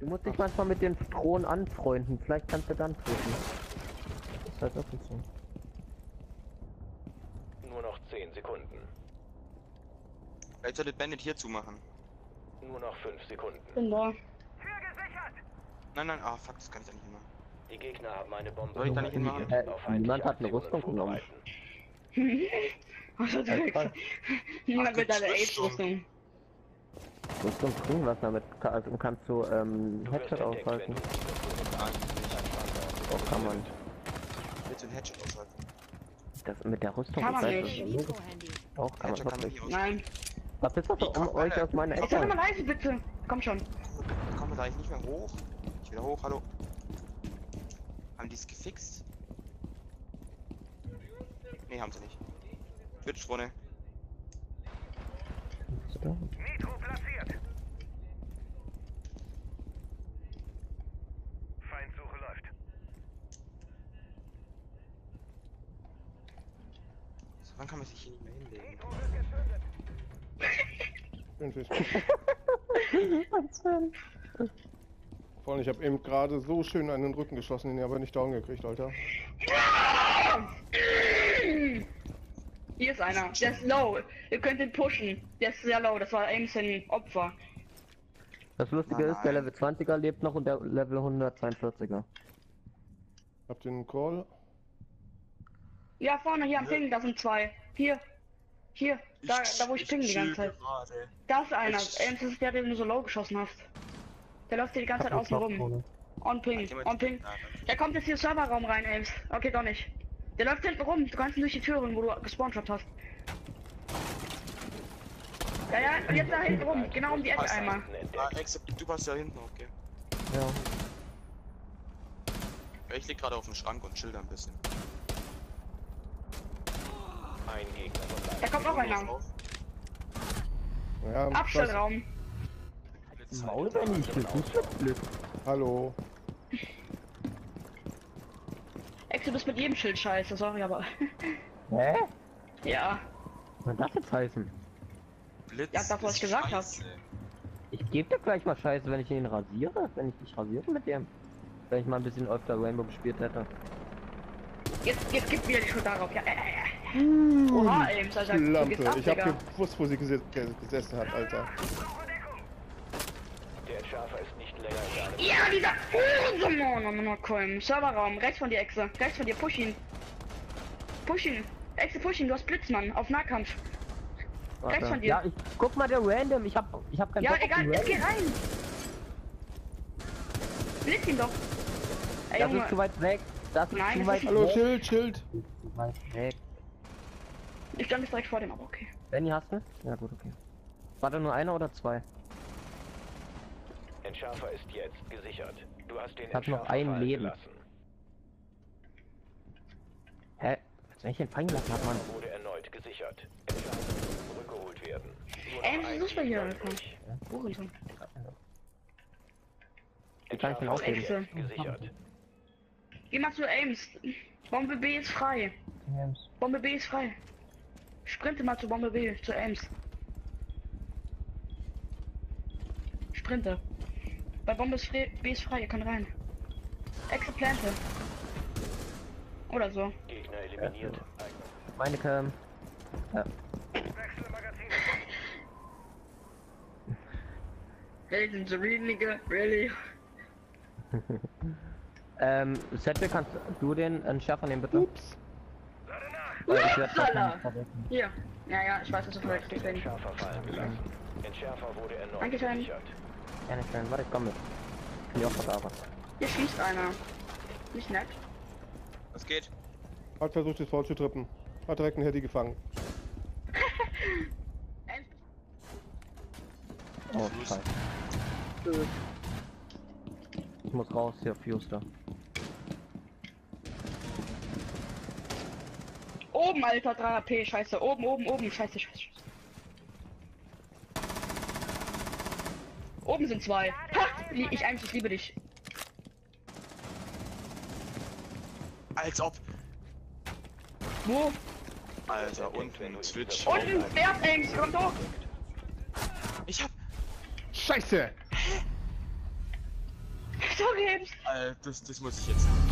Du musst dich manchmal mit den Drohnen anfreunden, vielleicht kannst du dann pushen. Das ist halt wirklich so. Nur noch 10 Sekunden. Vielleicht sollte Bandit hier zumachen. Nur noch 5 Sekunden. Bin da. Nein, nein, ah fuck, das kann ich da nicht immer. Die Gegner haben eine Bombe. Soll ich da nicht hinmachen? auf Niemand hat eine Aktionen Rüstung genommen. vorbereiten. Also direkt. Niemand mit einer Ace-Rüstung. Rüstung bringen was damit, also kannst du Du wirst Headshot entdeckt, aushalten. wenn du Nein, nicht. Auch kann man. Willst du einen Headshot aushalten? Das mit der Rüstung Kann man ist nicht. Mikrohandy. auch kann man Headshot kann man wirklich. nicht aushalten. Nein. Was ist das Wie um kann euch man- aus meiner Jetzt sag mal Ecke? leise, bitte. Komm schon. Kommen wir da eigentlich nicht mehr hoch? Ich will hoch, hallo. Haben die es gefixt? Nee, haben sie nicht. Twitch-Runde. Nitro platziert. Feindsuche läuft. So, wann kann man sich hier nicht mehr hinlegen? Nitro wird gezündet. Vor allem, ich habe eben gerade so schön einen Rücken geschossen, den aber nicht down gekriegt, Alter. Hier ist einer. Der ist low. Ihr könnt ihn pushen. Der ist sehr low. Das war Ames ein Opfer. Das Lustige Nein, ist, der nein. Level 20er lebt noch und der Level 142er. Habt ihr einen Call? Ja, vorne hier am Ping. Da sind zwei. Hier. Hier. Da wo ich ping die ganze Zeit. Da ist einer. Ames ist der, den du so low geschossen hast. Der läuft hier die ganze Zeit außen rum. On Ping. On Ping. Der kommt jetzt hier im Serverraum rein, Ames. Okay, doch nicht. Der läuft hinten rum. Du kannst ihn durch die Türen, wo du gespawnt hast. Ja, ja, und jetzt da hinten rum. Genau um die Ecke einmal. Ah, du passt ja hinten, okay. Ja. Ich lieg gerade auf dem Schrank und chill da ein bisschen. Ein Gegner verbleibt. Da kommt noch einer. Ja, Abstellraum. Maul, wenn ich Blitz. Hallo. Ex, du bist mit jedem Schild scheiße, sorry, aber. Hä? Ja. Was soll das jetzt heißen? Blitz. Ja, das, was ist ich gesagt hab. scheiße. Ich geb dir gleich mal Scheiße, wenn ich ihn rasiere, wenn ich dich rasiere mit dem. Wenn ich mal ein bisschen öfter Rainbow gespielt hätte. Jetzt gibt wieder die Schuld darauf, ja. Oha, Ames, Alter. Du gehst ab, Lampe. Ich hab Digga. gewusst, wo sie gesessen hat, Alter. Der Entschärfer ist nicht länger in deinem Ja, dieser Hurensohn! Serverraum, rechts von dir, Exe. Rechts von dir, push ihn. Push ihn. Exe, push ihn, du hast Blitzmann auf Nahkampf. Rechts von dir. Ja, guck mal, der Random, ich hab keinen Ja, Bock auf egal, den jetzt geh Random. rein. Blitz ihn doch. Ey, Das Junge. ist zu weit weg. Das ist Nein, zu das weit ist- Hallo, weg. Schild, Schild. Zu weit weg. Ich stand jetzt direkt vor dem, aber okay. Benny, hast du? Ja gut, okay. War da nur einer oder zwei? Entschärfer ist jetzt gesichert. Du hast den Ich hab noch Entschärfer ein fallen Leben. gelassen. Hä? Was soll ich denn fallen gelassen, hat man? Wurde erneut gesichert. Entschärfer muss zurückgeholt werden. Nur Ey, noch was ein ist das bei hier, Gegner Alter? übrig. Hurensohn. Wie kann ich denn Entschärfer ist aufheben? jetzt gesichert. Geh mal zu Ames. Bombe B ist frei. Bombe B ist frei. Sprinte mal zu Bombe B, zu Ames. Sprinte. Bei Bombe ist B ist frei, ihr könnt rein. Exe Plante. Oder so. Gegner eliminiert. Meine Cam. Ja. Wechsle Magazin. Agent Serene, nigga, really? Settle, kannst du den Entschärfer nehmen, bitte? Ups. Lade nach. Weil ich werd Upsala. trotzdem vergessen. Hier. Ja, ich weiß, dass du Du hast verletzt den bist. Entschärfer fallen gelassen. Entschärfer wurde erneut Dankeschön. gesichert. Ja, nicht schön. Warte, ich komm mit. Bin ich auch vergabe. Hier schießt einer. Nicht nett. Was geht? Hat versucht, das Foul zu trippen. Hat direkt einen Heady gefangen. Oh, scheiße. Ich muss raus hier, Fuster. Oben, Alter, 3 AP, scheiße. Oben, scheiße. Oben sind zwei. Ha! Ich liebe dich. Als ob. Wo? Alter, unten Twitch. Unten, der Ames, komm doch! Ich hab. Scheiße! Sorry, Hebs. Das muss ich jetzt.